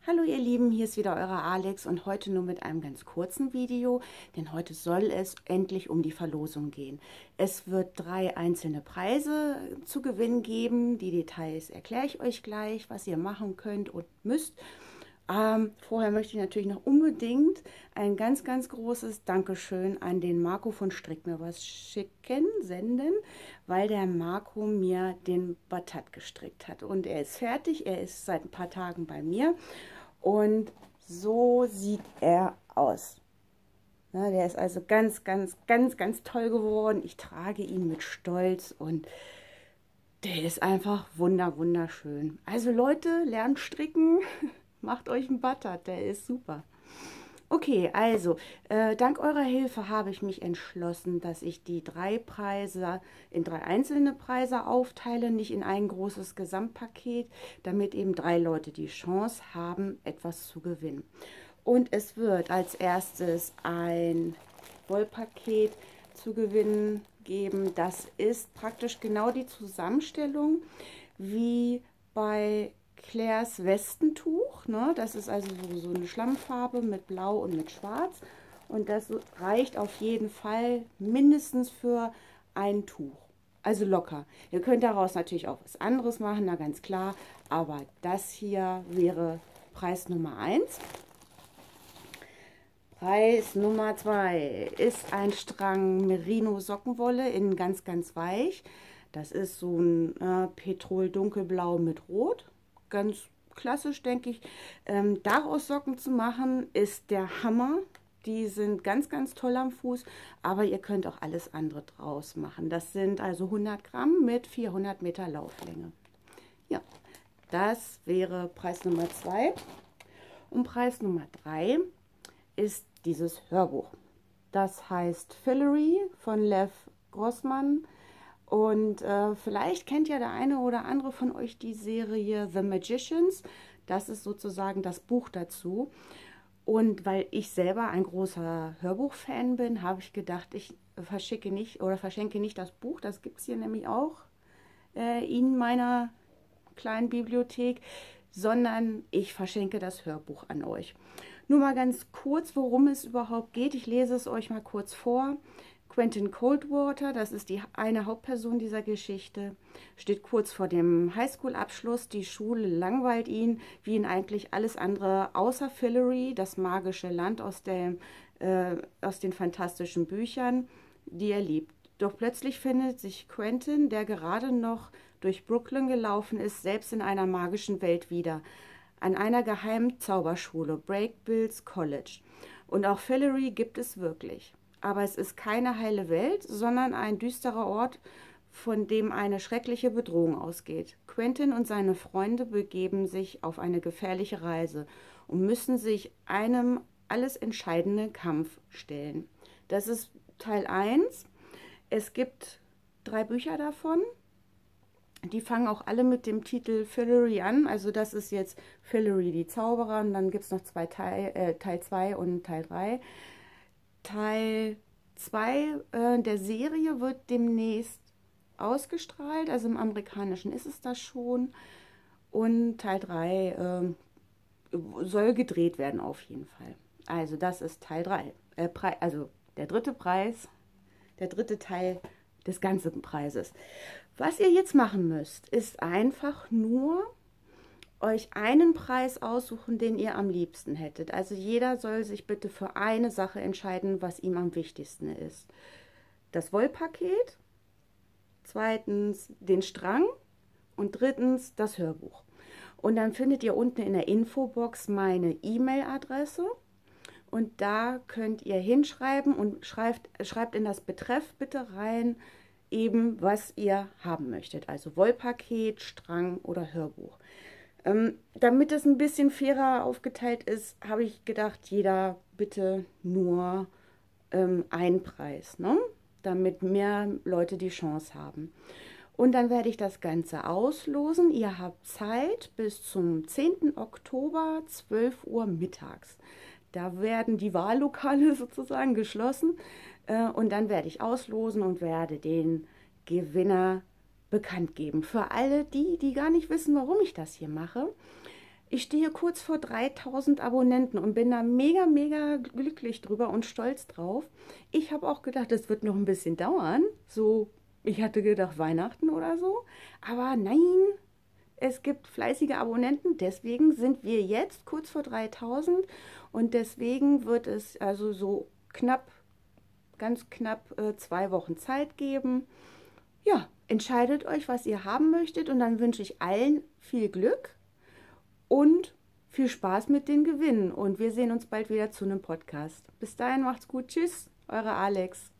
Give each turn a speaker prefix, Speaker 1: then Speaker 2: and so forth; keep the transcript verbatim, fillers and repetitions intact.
Speaker 1: Hallo ihr Lieben, hier ist wieder eure Alex und heute nur mit einem ganz kurzen Video, denn heute soll es endlich um die Verlosung gehen. Es wird drei einzelne Preise zu gewinnen geben. Die Details erkläre ich euch gleich, was ihr machen könnt und müsst. Ähm, vorher möchte ich natürlich noch unbedingt ein ganz, ganz großes Dankeschön an den Marco von Strick mir was schicken, senden, weil der Marco mir den Batat gestrickt hat. Und er ist fertig, er ist seit ein paar Tagen bei mir und so sieht er aus. Ja, der ist also ganz, ganz, ganz, ganz toll geworden. Ich trage ihn mit Stolz und der ist einfach wunder, wunderschön. Also Leute, lernt stricken. Macht euch einen Batat, der ist super. Okay, also, äh, dank eurer Hilfe habe ich mich entschlossen, dass ich die drei Preise in drei einzelne Preise aufteile, nicht in ein großes Gesamtpaket, damit eben drei Leute die Chance haben, etwas zu gewinnen. Und es wird als erstes ein Wollpaket zu gewinnen geben. Das ist praktisch genau die Zusammenstellung wie bei Claire's Westentuch, ne? Das ist also so, so eine Schlammfarbe mit Blau und mit Schwarz. Und das reicht auf jeden Fall mindestens für ein Tuch. Also locker. Ihr könnt daraus natürlich auch was anderes machen, na ganz klar. Aber das hier wäre Preis Nummer eins. Preis Nummer zwei ist ein Strang Merino Sockenwolle in ganz, ganz weich. Das ist so ein äh, Petrol dunkelblau mit Rot. Ganz klassisch, denke ich. Ähm, daraus Socken zu machen, ist der Hammer. Die sind ganz, ganz toll am Fuß, aber ihr könnt auch alles andere draus machen. Das sind also hundert Gramm mit vierhundert Meter Lauflänge. Ja, das wäre Preis Nummer zwei. Und Preis Nummer drei ist dieses Hörbuch. Das heißt Fillory von Lev Grossman. Und äh, vielleicht kennt ja der eine oder andere von euch die Serie The Magicians. Das ist sozusagen das Buch dazu. Und weil ich selber ein großer Hörbuchfan bin, habe ich gedacht, ich verschicke nicht oder verschenke nicht das Buch. Das gibt es hier nämlich auch äh, in meiner kleinen Bibliothek, sondern ich verschenke das Hörbuch an euch. Nur mal ganz kurz, worum es überhaupt geht. Ich lese es euch mal kurz vor. Quentin Coldwater, das ist die eine Hauptperson dieser Geschichte, steht kurz vor dem Highschool-Abschluss. Die Schule langweilt ihn, wie ihn eigentlich alles andere außer Fillory, das magische Land aus, dem, äh, aus den fantastischen Büchern, die er liebt. Doch plötzlich findet sich Quentin, der gerade noch durch Brooklyn gelaufen ist, selbst in einer magischen Welt wieder, an einer geheimen Zauberschule, Brakebills College. Und auch Fillory gibt es wirklich. Aber es ist keine heile Welt, sondern ein düsterer Ort, von dem eine schreckliche Bedrohung ausgeht. Quentin und seine Freunde begeben sich auf eine gefährliche Reise und müssen sich einem alles entscheidenden Kampf stellen. Das ist Teil eins. Es gibt drei Bücher davon. Die fangen auch alle mit dem Titel Fillory an. Also das ist jetzt Fillory die Zauberer und dann gibt es noch zwei Teil, äh, Teil zwei und Teil drei. Teil zwei äh, der Serie wird demnächst ausgestrahlt, also im Amerikanischen ist es das schon. Und Teil drei äh, soll gedreht werden auf jeden Fall. Also das ist Teil drei. Äh, also der dritte Preis, der dritte Teil des ganzen Preises. Was ihr jetzt machen müsst, ist einfach nur euch einen Preis aussuchen, den ihr am liebsten hättet. Also jeder soll sich bitte für eine Sache entscheiden, was ihm am wichtigsten ist. Das Wollpaket, zweitens den Strang und drittens das Hörbuch. Und dann findet ihr unten in der Infobox meine E-Mail-Adresse und da könnt ihr hinschreiben und schreibt, schreibt in das Betreff bitte rein, eben was ihr haben möchtet. Also Wollpaket, Strang oder Hörbuch. Ähm, damit es ein bisschen fairer aufgeteilt ist, habe ich gedacht, jeder bitte nur ähm, einen Preis, ne? Damit mehr Leute die Chance haben. Und dann werde ich das Ganze auslosen. Ihr habt Zeit bis zum zehnten Oktober, zwölf Uhr mittags. Da werden die Wahllokale sozusagen geschlossen äh, und dann werde ich auslosen und werde den Gewinner bekannt geben. Für alle die, die gar nicht wissen, warum ich das hier mache. Ich stehe kurz vor dreitausend Abonnenten und bin da mega, mega glücklich drüber und stolz drauf. Ich habe auch gedacht, es wird noch ein bisschen dauern. So, ich hatte gedacht Weihnachten oder so. Aber nein, es gibt fleißige Abonnenten. Deswegen sind wir jetzt kurz vor dreitausend und deswegen wird es also so knapp, ganz knapp äh, zwei Wochen Zeit geben. Ja, entscheidet euch, was ihr haben möchtet und dann wünsche ich allen viel Glück und viel Spaß mit den Gewinnen. Und wir sehen uns bald wieder zu einem Podcast. Bis dahin macht's gut. Tschüss, eure Alex.